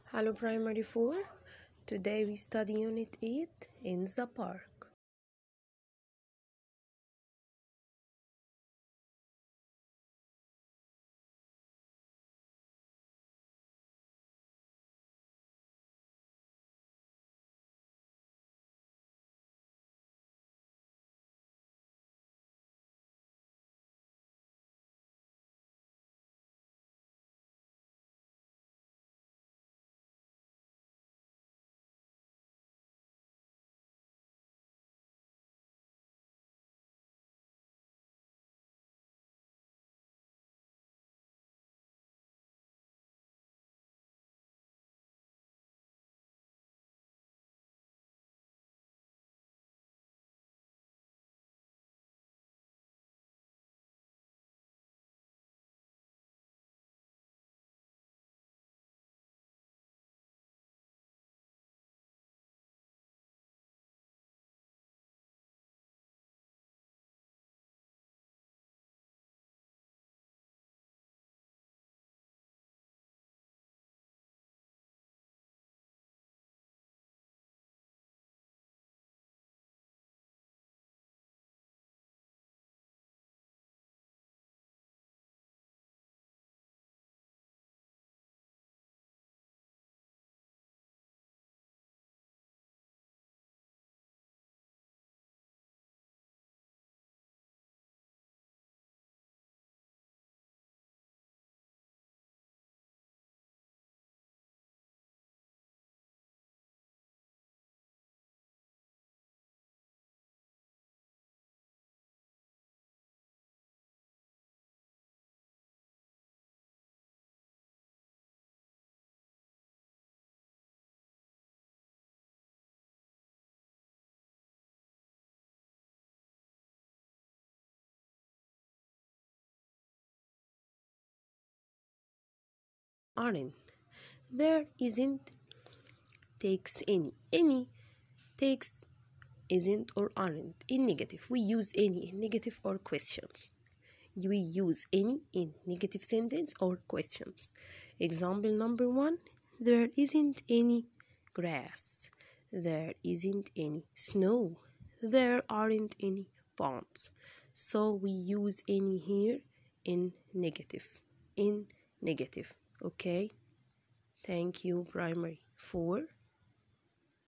Hello Primary 4. Today we study Unit 8 in the park. Aren't. There isn't takes any takes isn't or aren't in negative. We use any in negative or questions. We use any in negative sentence or questions. Example number 1. There isn't any grass. There isn't any snow. There aren't any ponds. So we use any here in negative. In negative. Okay? Thank you, Primary 4.